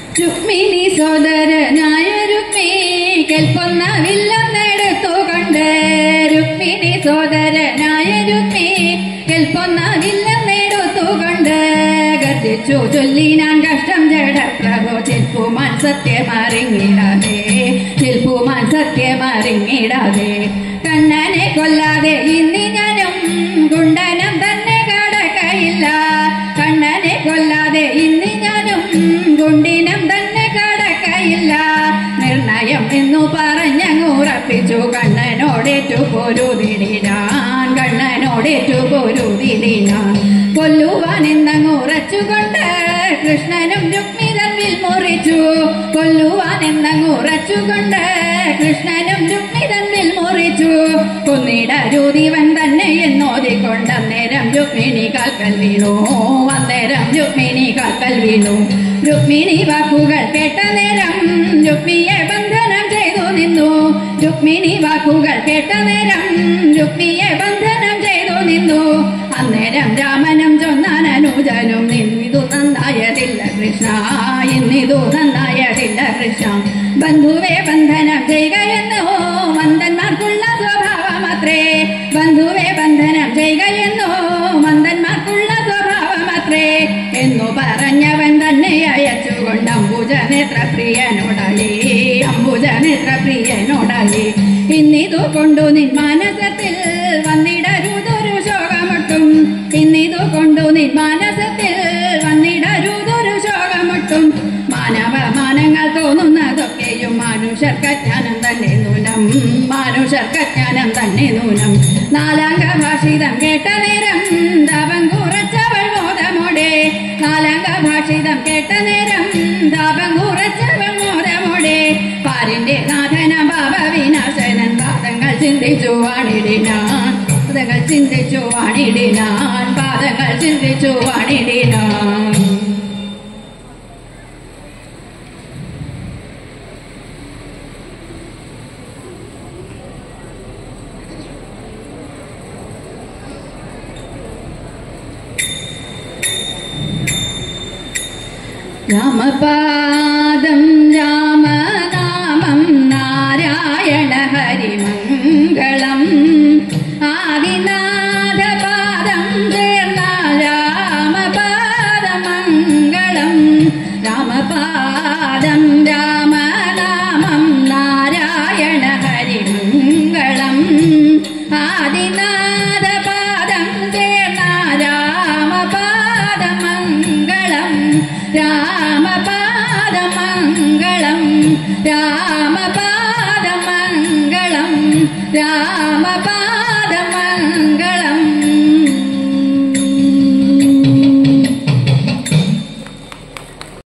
രുക്മിണി സോദരനായ രുക്മി കെൽപ്പൊന്ന വില്ലെന്നെടുത്തുകൊണ്ട് രുക്മിണി സോദരനായ രുക്മി കെൽപ്പൊന്ന വില്ലെന്നെടുത്തുകൊണ്ട് ഗർജിച്ചു ചൊല്ലിനാൻ കഷ്ടം ജഡപ്രഭു ചിൽപ്പുമാൻ സത്യമറിഞ്ഞിടാതെ ചിൽപ്പുമാൻ സത്യമറിഞ്ഞിടാതെ കണ്ണനെ കൊല്ലാതെ ഇനി ഞാനും ഗുണ്ടനം തന്നെ കടക്കയില്ല കണ്ണനെ കൊല്ലാതെ ഇനി ഞാനും ഗുണ്ടിനം തന്നെ കടക്കയില്ല നിർണയം എന്നു പറഞ്ഞങ്ങുറപ്പിച്ചു കണ്ണനോടേറ്റു പൊരുതിടിനാൻ കണ്ണനോടേറ്റു പൊരുതിടിനാൻ കൊല്ലുവാൻ എന്നങ്ങുറച്ചുകൊണ്ട് കൃഷ്ണനും രുക്മി തമ്മിൽ മുറിച്ചു കൊല്ലുവാൻ എന്നങ്ങുറച്ചുകൊണ്ട് കൃഷ്ണനും രുക്മി തമ്മിൽ മുറിച്ചു കൊന്നിടരുതിവൻ തന്നെ എന്നോതിക്കൊണ്ട് അന്നേരം രുക്മിണി കാൽക്കൽ വീണു അന്നേരം രുക്മിണി കാൽക്കൽ വീണു രുക്മിണി വാക്കുകൾ കേട്ട നേരം രുക്മിയെ ബന്ധനം ചെയ്തു നിന്നു രുക്മിണി വാക്കുകൾ കേട്ട നേരം രുക്മിയെ ബന്ധനം ചെയ്തു നിന്നു അന്നേരം രാമനും ചൊന്നാൻ അനുജനും ഇന്നിതു നന്നായതില്ല കൃഷ്ണ ഇന്നിതു നന്നായതില്ല കൃഷ്ണ ബന്ധുവെ ബന്ധനം ചെയ്യുകയെന്നോ മന്ദന്മാർക്കുള്ള സ്വഭാവമത്രേ ബന്ധുവെ ബന്ധനം ചെയ്യുകയെന്നോ മന്ദന്മാർക്കുള്ള സ്വഭാവമത്രേ എന്നു പറഞ്ഞവൻ തന്നെ അയച്ചുകൊണ്ട് അംബുജനേത്രപ്രിയനോടായി അംബുജനേത്രപ്രിയനോടായി ഇന്നിതു കൊണ്ടു നിൻ മാനസത്തിൽ വന്നിടരുതൊരു ശോകമൊട്ടും ഇന്നിതു കൊണ്ടു നിൻ മാനസത്തിൽ വന്നിടരുതൊരു ശോകമൊട്ടും മാനവമാനങ്ങൾ തോന്നുന്നതൊക്കെയും മാനുഷർക്കജ്ഞാനം തന്നെ നൂനം മാനുഷർക്കജ്ഞാനം തന്നെ നൂനം നാലാംഗ ഭാഷിതം കേട്ട നേരം താപം കുറച്ചവൾ മോദമോടെ നാലാംഗ ഭാഷിതം കേട്ട നേരം താപം കുറച്ചവൾ മോദമോടെ പാരിന്റെ നാഥന ഭാവവിനാശനൻ പാദങ്ങൾ ചിന്തിച്ചു വാണിടിനാൻ പാദങ്ങൾ ചിന്തിച്ചു വാണിടിനാൻ പാദങ്ങൾ ചിന്തിച്ചു വാണിടിനാൻ രാമപാദം രാമനാമം നാരായണ ഹരിമംഗളം ആദിനാഥപാദം ചേർന്ന രാമപാദമംഗളം രാമപാദം രാമനാമം നാരായണ ഹരിമംഗളം ആദിനാഥപാദം ചേർന്ന രാമപാദമംഗളം രാമപാദമംഗളം രാമപാദമംഗളം രാമപാദ